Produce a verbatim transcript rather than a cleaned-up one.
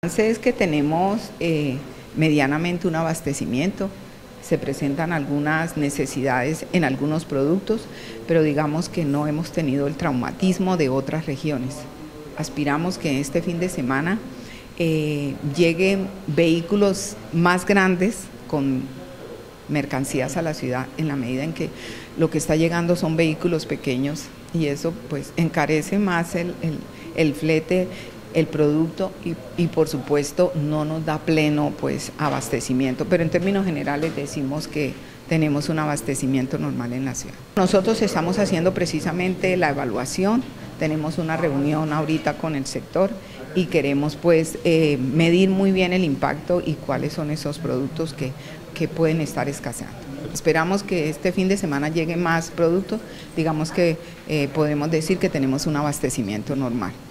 Es que tenemos eh, medianamente un abastecimiento, se presentan algunas necesidades en algunos productos, pero digamos que no hemos tenido el traumatismo de otras regiones. Aspiramos que este fin de semana eh, lleguen vehículos más grandes con mercancías a la ciudad, en la medida en que lo que está llegando son vehículos pequeños y eso pues encarece más el, el, el flete, el producto y, y por supuesto no nos da pleno pues abastecimiento, pero en términos generales decimos que tenemos un abastecimiento normal en la ciudad. Nosotros estamos haciendo precisamente la evaluación, tenemos una reunión ahorita con el sector y queremos pues eh, medir muy bien el impacto y cuáles son esos productos que, que pueden estar escaseando. Esperamos que este fin de semana llegue más productos, digamos que eh, podemos decir que tenemos un abastecimiento normal.